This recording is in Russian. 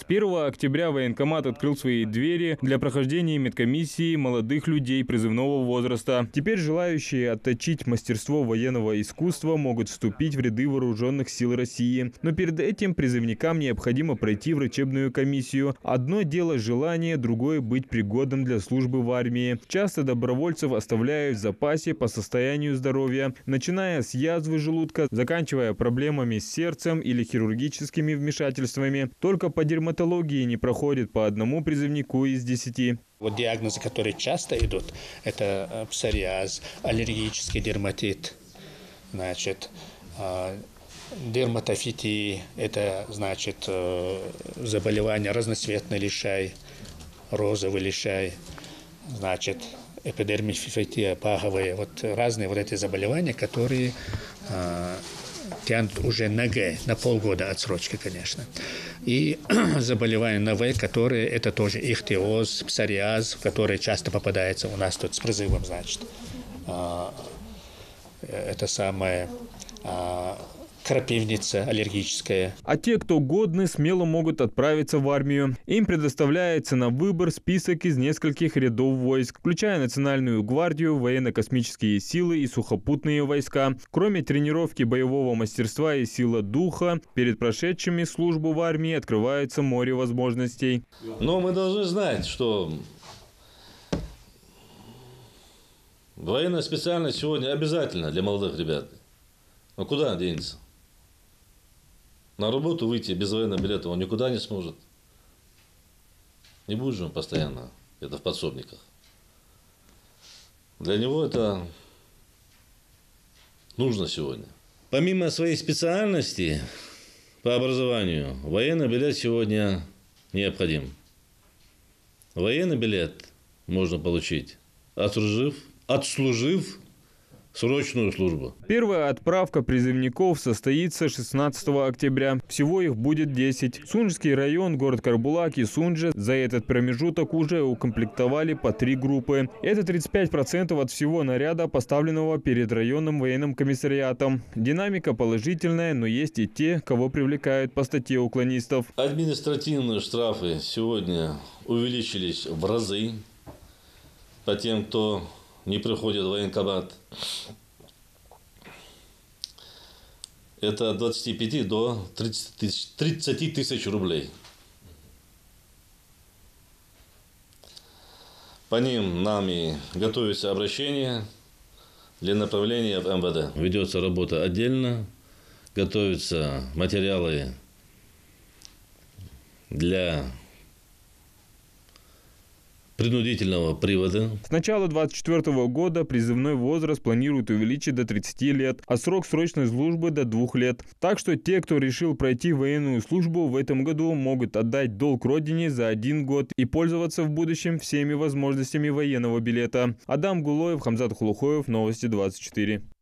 1 октября военкомат открыл свои двери для прохождения медкомиссии молодых людей призывного возраста. Теперь желающие отточить мастерство военного искусства могут вступить в ряды вооруженных сил России. Но перед этим призывникам необходимо пройти врачебную комиссию. Одно дело желание, другое быть пригодным для службы в армии. Часто добровольцев оставляют в запасе по состоянию здоровья, начиная с язвы желудка, заканчивая проблемами с сердцем или хирургическими вмешательствами. Только по дерматологии не проходит по одному призывнику из 10. Вот диагнозы, которые часто идут, это псориаз, аллергический дерматит, дерматофитии, это заболевание разноцветный лишай, розовый лишай, эпидермофития паговые, разные эти заболевания, которые тянут уже на Г, на полгода отсрочки, конечно. И заболевания на В, которые это тоже ихтиоз, псориаз, который часто попадается у нас тут с призывом, это самое крапивница аллергическая. А те, кто годны, смело могут отправиться в армию. Им предоставляется на выбор список из нескольких рядов войск, включая Национальную гвардию, военно-космические силы и сухопутные войска. Кроме тренировки боевого мастерства и силы духа, перед прошедшими службу в армии открывается море возможностей. Но мы должны знать, что военная специальность сегодня обязательно для молодых ребят. Но куда он денется? На работу выйти без военного билета он никуда не сможет. Не будет же он постоянно в подсобниках. Для него это нужно сегодня. Помимо своей специальности по образованию, военный билет сегодня необходим. Военный билет можно получить, отслужив срочную службу. Первая отправка призывников состоится 16 октября. Всего их будет 10. Сунжский район, город Карбулак и Сунжа за этот промежуток уже укомплектовали по 3 группы. Это 35% от всего наряда, поставленного перед районным военным комиссариатом. Динамика положительная, но есть и те, кого привлекают по статье уклонистов. Административные штрафы сегодня увеличились в разы по тем, кто не приходит в военкомат. Это от 25 до 30 тысяч рублей. По ним нами готовится обращение для направления в МВД. Ведется работа отдельно, готовятся материалы для принудительного привода. С начала 2024 года призывной возраст планируют увеличить до 30 лет, а срок срочной службы до 2 лет. Так что те, кто решил пройти военную службу в этом году, могут отдать долг родине за 1 год и пользоваться в будущем всеми возможностями военного билета. Адам Гулоев, Хамзат Хулухоев, Новости 24.